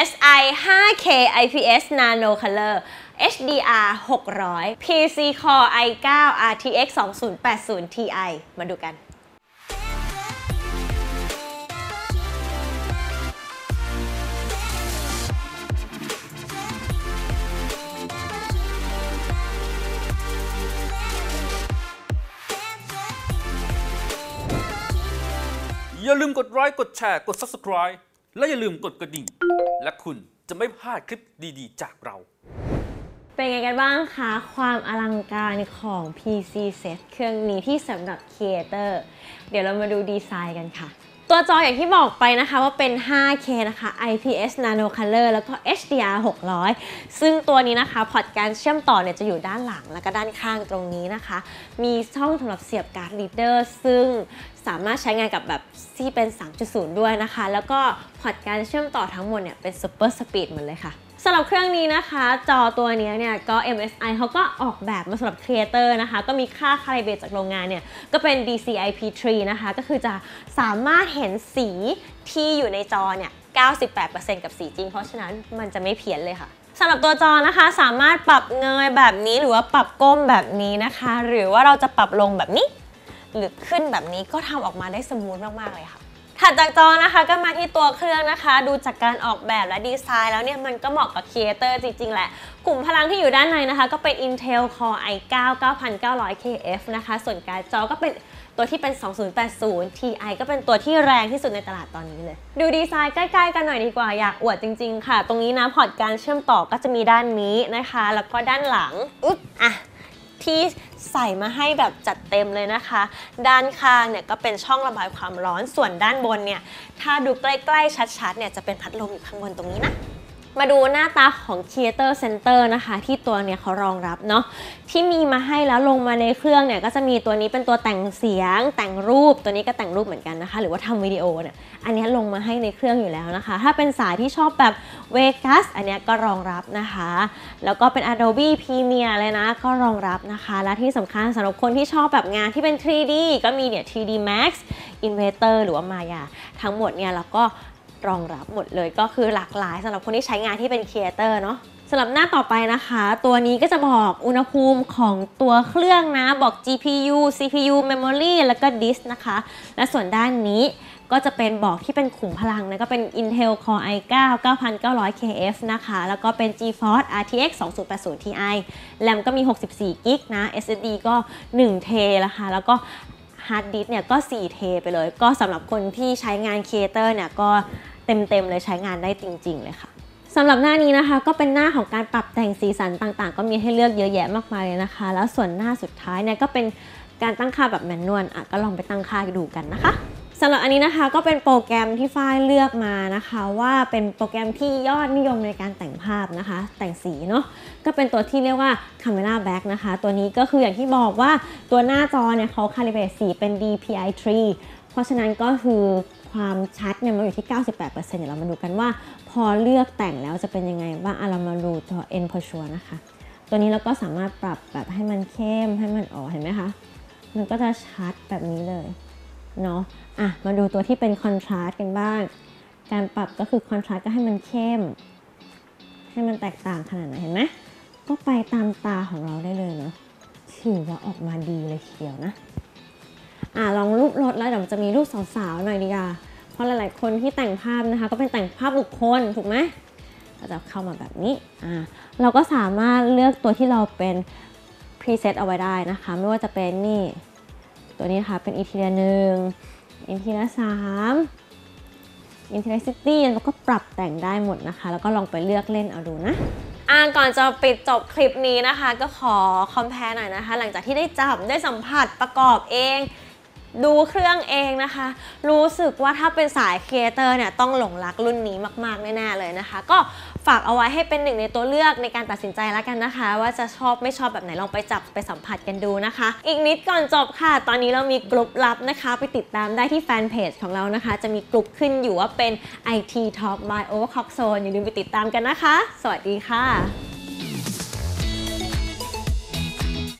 MSI 5K IPS Nano Color HDR 600 PC Core i9 RTX 2080 Ti มาดูกันอย่าลืมกดไลค์กดแชร์กด Subscribe และอย่าลืมกดกระดิ่งและคุณจะไม่พลาดคลิปดีๆจากเราเป็นไงกันบ้างคะความอลังการของ PC Set เครื่องนี้ที่สำหรับ Creator เดี๋ยวเรามาดูดีไซน์กันค่ะตัวจออย่างที่บอกไปนะคะว่าเป็น 5K นะคะ IPS Nano Color แล้วก็ HDR 600 ซึ่งตัวนี้นะคะพอร์ตการเชื่อมต่อเนี่ยจะอยู่ด้านหลังแล้วก็ด้านข้างตรงนี้นะคะมีช่องสำหรับเสียบการ์ดรีดเดอร์ซึ่งสามารถใช้งานกับแบบที่เป็น 3.0 ด้วยนะคะแล้วก็พอร์ตการเชื่อมต่อทั้งหมดเนี่ยเป็น Super Speed หมดเลยค่ะสำหรับเครื่องนี้นะคะจอตัวนี้เนี่ยก็ MSI เขาก็ออกแบบมาสำหรับ Creator นะคะก็มีค่า Calibrate จากโรงงานเนี่ยก็เป็น DCI-P3 นะคะก็คือจะสามารถเห็นสีที่อยู่ในจอเนี่ย 98% กับสีจริงเพราะฉะนั้นมันจะไม่เพี้ยนเลยค่ะสำหรับตัวจอนะคะสามารถปรับเงยแบบนี้หรือว่าปรับก้มแบบนี้นะคะหรือว่าเราจะปรับลงแบบนี้หรือขึ้นแบบนี้ก็ทำออกมาได้สมูทมากๆเลยค่ะถัดจากจอนะคะก็มาที่ตัวเครื่องนะคะดูจากการออกแบบและดีไซน์แล้วเนี่ยมันก็เหมาะกับ Creator จริงๆแหละกลุ่มพลังที่อยู่ด้านในนะคะก็เป็น Intel Core i9 9900KF นะคะส่วนการ์ดจอก็เป็นตัวที่เป็น 2080 Ti ก็เป็นตัวที่แรงที่สุดในตลาดตอนนี้เลยดูดีไซน์ใกล้ๆกันหน่อยดีกว่าอยากอวดจริงๆค่ะตรงนี้นะพอร์ตการเชื่อมต่อก็จะมีด้านนี้นะคะแล้วก็ด้านหลังที่ใส่มาให้แบบจัดเต็มเลยนะคะด้านข้างเนี่ยก็เป็นช่องระบายความร้อนส่วนด้านบนเนี่ยถ้าดูใกล้ๆชัดๆเนี่ยจะเป็นพัดลมอยู่ข้างบนตรงนี้นะมาดูหน้าตาของ Creator Center นะคะที่ตัวเนี่ยเขารองรับเนาะที่มีมาให้แล้วลงมาในเครื่องเนี่ยก็จะมีตัวนี้เป็นตัวแต่งเสียงแต่งรูปตัวนี้ก็แต่งรูปเหมือนกันนะคะหรือว่าทำวิดีโอเนี่ยอันนี้ลงมาให้ในเครื่องอยู่แล้วนะคะถ้าเป็นสายที่ชอบแบบ Vegas อันนี้ก็รองรับนะคะแล้วก็เป็น Adobe Premiere เลยนะก็รองรับนะคะและที่สำคัญสำหรับคนที่ชอบแบบงานที่เป็น 3D ก็มีเนี่ย 3D Max Inventor หรือว่า Maya ทั้งหมดเนี่ยแล้วก็รองรับหมดเลยก็คือหลากหลายสำหรับคนที่ใช้งานที่เป็น Creator เนาะสำหรับหน้าต่อไปนะคะตัวนี้ก็จะบอกอุณหภูมิของตัวเครื่องนะบอก GPU CPU Memory แล้วก็ Disk นะคะและส่วนด้านนี้ก็จะเป็นบอกที่เป็นขุมพลังนะก็เป็น Intel Core i9 9900KF นะคะแล้วก็เป็น GeForce RTX 2080 Ti RAM ก็มี64 GB นะ SSD ก็1 เทนะคะแล้วก็ฮาร์ดดิสก์เนี่ยก็4 เทไปเลยก็สำหรับคนที่ใช้งาน Creator เนี่ยก็เต็มเลยใช้งานได้จริงๆเลยค่ะสำหรับหน้านี้นะคะก็เป็นหน้าของการปรับแต่งสีสันต่างๆก็มีให้เลือกเยอะแยะมากมายเลยนะคะแล้วส่วนหน้าสุดท้ายเนี่ยก็เป็นการตั้งค่าแบบแมนนวลก็ลองไปตั้งค่าดูกันนะคะสำหรับอันนี้นะคะก็เป็นโปรแกรมที่ฝ้ายเลือกมานะคะว่าเป็นโปรแกรมที่ยอดนิยมในการแต่งภาพนะคะแต่งสีเนาะก็เป็นตัวที่เรียกว่า Camera Back นะคะตัวนี้ก็คืออย่างที่บอกว่าตัวหน้าจอเนี่ยเขา Calibrate สีเป็น DPI-3 เพราะฉะนั้นก็คือความชัดเนี่ยมันอยู่ที่ 98% เดี๋ยวเรามาดูกันว่าพอเลือกแต่งแล้วจะเป็นยังไงบ้างเรามาดูตัว End Purchase นะคะตัวนี้เราก็สามารถปรับแบบให้มันเข้มให้มันเห็นไหมคะมันก็จะชัดแบบนี้เลยเนาะมาดูตัวที่เป็น Contrast กันบ้างการปรับก็คือ Contrast ก็ให้มันเข้มให้มันแตกต่างขนาดไหนเห็นไหมก็ไปตามตาของเราได้เลยเนาะถือว่าออกมาดีเลยทีเดียวนะลองรูปรถแล้วเดี๋ยวจะมีรูปสาวๆหน่อยดีกว่าเพราะหลายๆคนที่แต่งภาพนะคะก็เป็นแต่งภาพบุคคลถูกไหมเราจะเข้ามาแบบนี้เราก็สามารถเลือกตัวที่เราเป็น preset เอาไว้ได้นะคะไม่ว่าจะเป็นนี่ตัวนี้ค่ะเป็นInterior 1 Interior 3 Interior City แล้วก็ปรับแต่งได้หมดนะคะแล้วก็ลองไปเลือกเล่นเอาดูนะก่อนจะปิดจบคลิปนี้นะคะก็ขอคอมแพร์หน่อยนะคะหลังจากที่ได้จับได้สัมผัสประกอบเองดูเครื่องเองนะคะรู้สึกว่าถ้าเป็นสาย Creator เนี่ยต้องหลงรักรุ่นนี้มากๆแน่ๆเลยนะคะก็ฝากเอาไว้ให้เป็นหนึ่งในตัวเลือกในการตัดสินใจแล้วกันนะคะว่าจะชอบไม่ชอบแบบไหนลองไปจับไปสัมผัสกันดูนะคะอีกนิดก่อนจบค่ะตอนนี้เรามีกลุ่มลับนะคะไปติดตามได้ที่แฟนเพจของเรานะคะจะมีกลุ่มขึ้นอยู่ว่าเป็น IT Talk by Overclock Zone อย่าลืมไปติดตามกันนะคะสวัสดีค่ะ